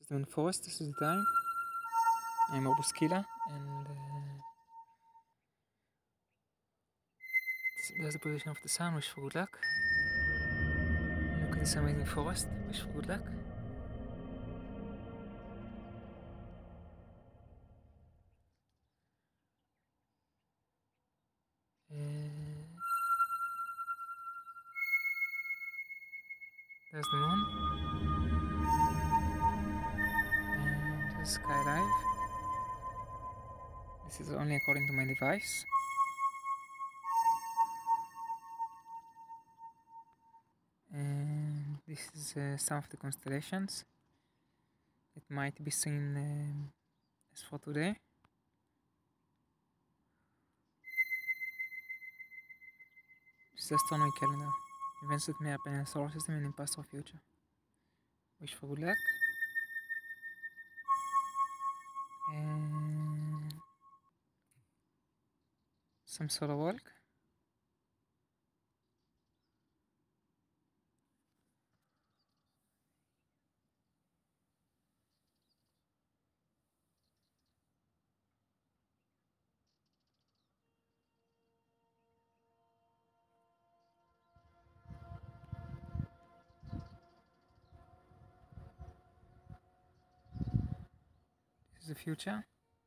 System Forest, this is the time. I'm Obuskila, and there's the position of the sun. Wish for good luck. Look at this amazing forest. Wish for good luck. There's the moon. And the skydive. This is only according to my device. And this is some of the constellations. It might be seen as for today. This is the astronomy calendar. Events that may happen in the solar system and in past or future. Wish for good luck. And some solar walk. This is the future.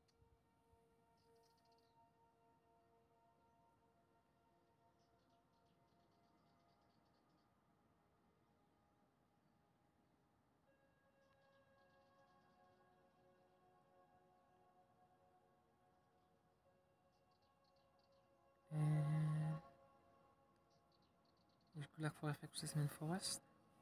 And wish good luck for effect system in forest.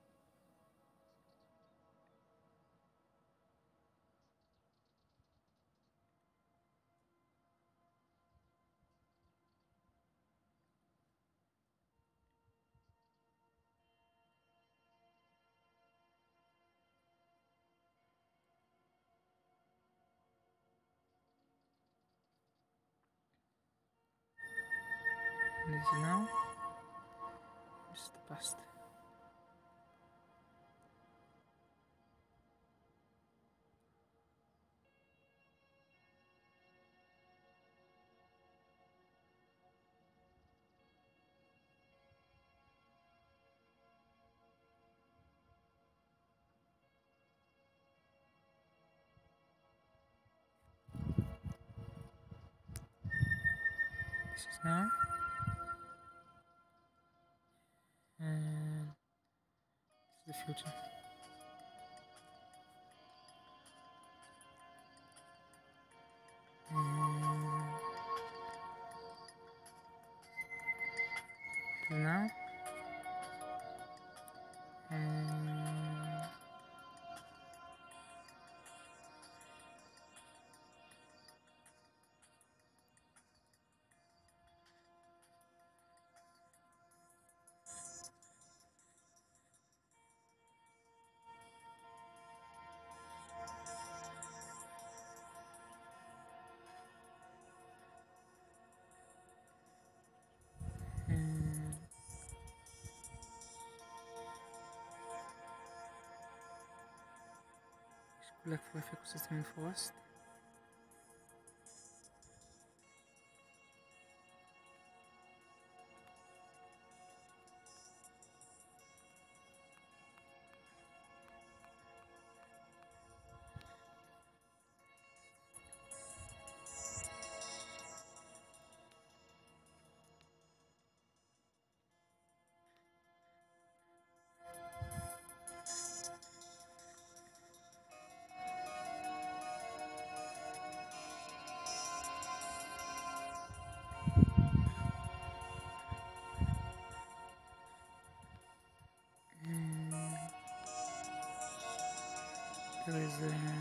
And this is now. This is the past. This is now. And this is the future. And this is now. And good luck for effect system in forest. There is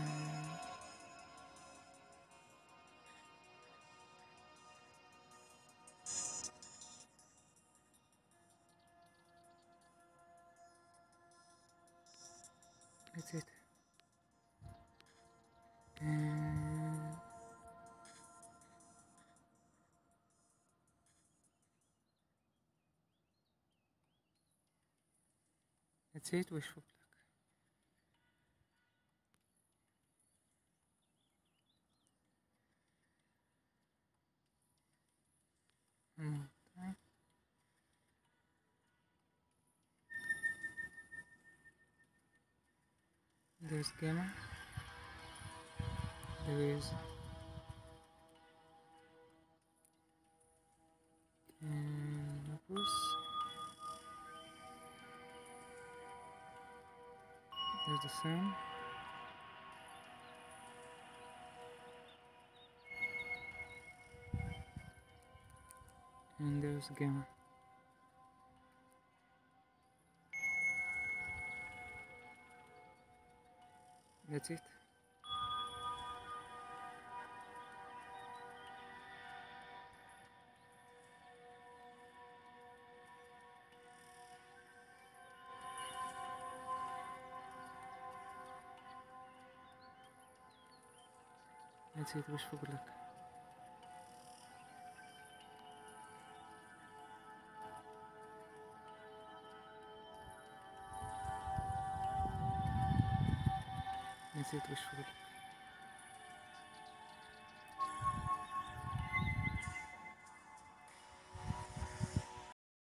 that's it. That's it. Wish for There's gamma. There is Canopus. There's the sun. And there's gamma. That's it. That's it. Wish for good luck. That's it. Wish for good luck.